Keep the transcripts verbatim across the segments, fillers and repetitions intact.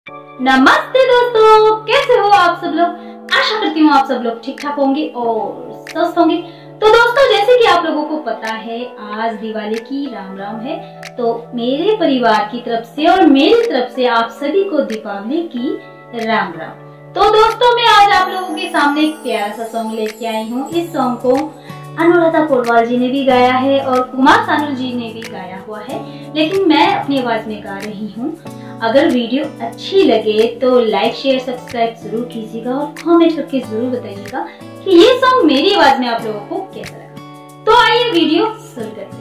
नमस्ते दोस्तों, कैसे हो आप सब लोग। आशा करती हूँ आप सब लोग ठीक ठाक होंगे और स्वस्थ होंगे। तो दोस्तों, जैसे कि आप लोगों को पता है आज दिवाली की राम राम है, तो मेरे परिवार की तरफ से और मेरी तरफ से आप सभी को दीपावली की राम राम। तो दोस्तों, मैं आज आप लोगों के सामने एक प्यारा सा सॉन्ग लेके आई हूँ। इस सॉन्ग को अनुराधा पौडवाल जी ने भी गाया है और कुमार सानू जी ने भी गाया हुआ है, लेकिन मैं अपनी आवाज में गा रही हूँ। अगर वीडियो अच्छी लगे तो लाइक शेयर सब्सक्राइब जरूर कीजिएगा और कमेंट करके जरूर बताइएगा कि ये सॉन्ग मेरी आवाज में आप लोगों को कैसा लगा। तो आइए वीडियो शुरू करते हैं।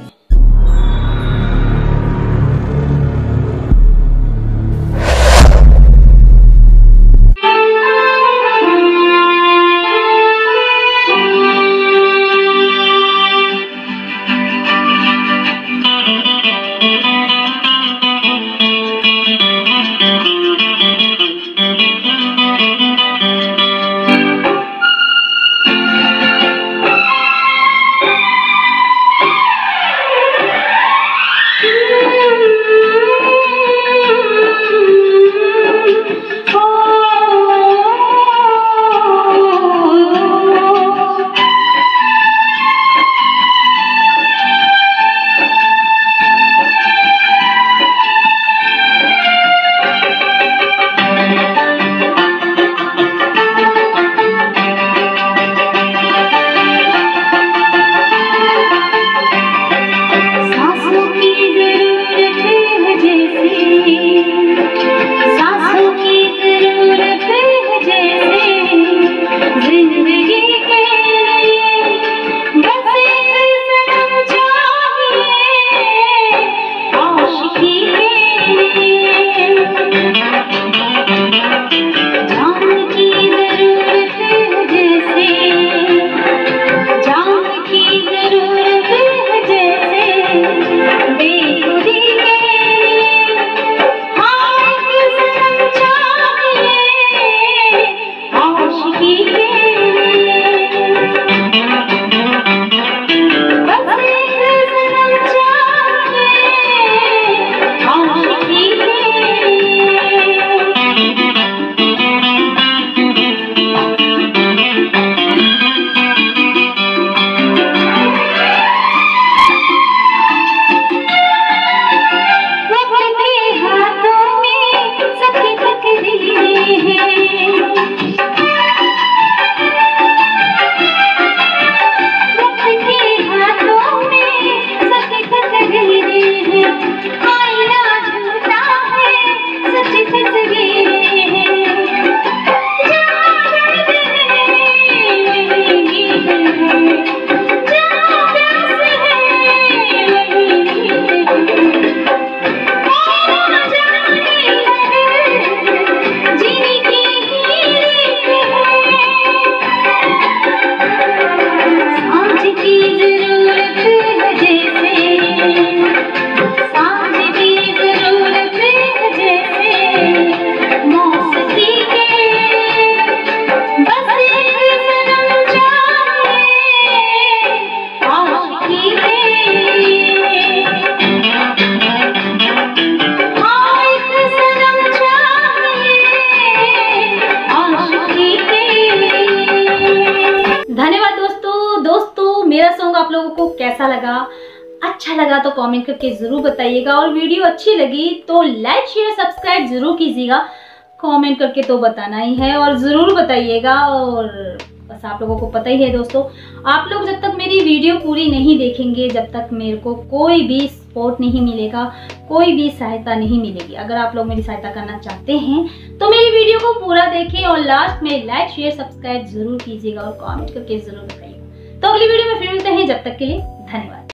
धन्यवाद दोस्तों। दोस्तों, मेरा सॉन्ग आप लोगों को कैसा लगा? अच्छा लगा तो कमेंट करके जरूर बताइएगा और वीडियो अच्छी लगी तो लाइक शेयर सब्सक्राइब जरूर कीजिएगा। कमेंट करके तो बताना ही है और जरूर बताइएगा। और बस आप लोगों को पता ही है दोस्तों, आप लोग जब तक मेरी वीडियो पूरी नहीं देखेंगे, जब तक मेरे को कोई भी सपोर्ट नहीं मिलेगा, कोई भी सहायता नहीं मिलेगी। अगर आप लोग मेरी सहायता करना चाहते हैं तो मेरी वीडियो को पूरा देखें और लास्ट में लाइक शेयर सब्सक्राइब जरूर कीजिएगा और कमेंट करके जरूर बताइएगा। तो अगली वीडियो में फिर मिलते हैं, जब तक के लिए धन्यवाद।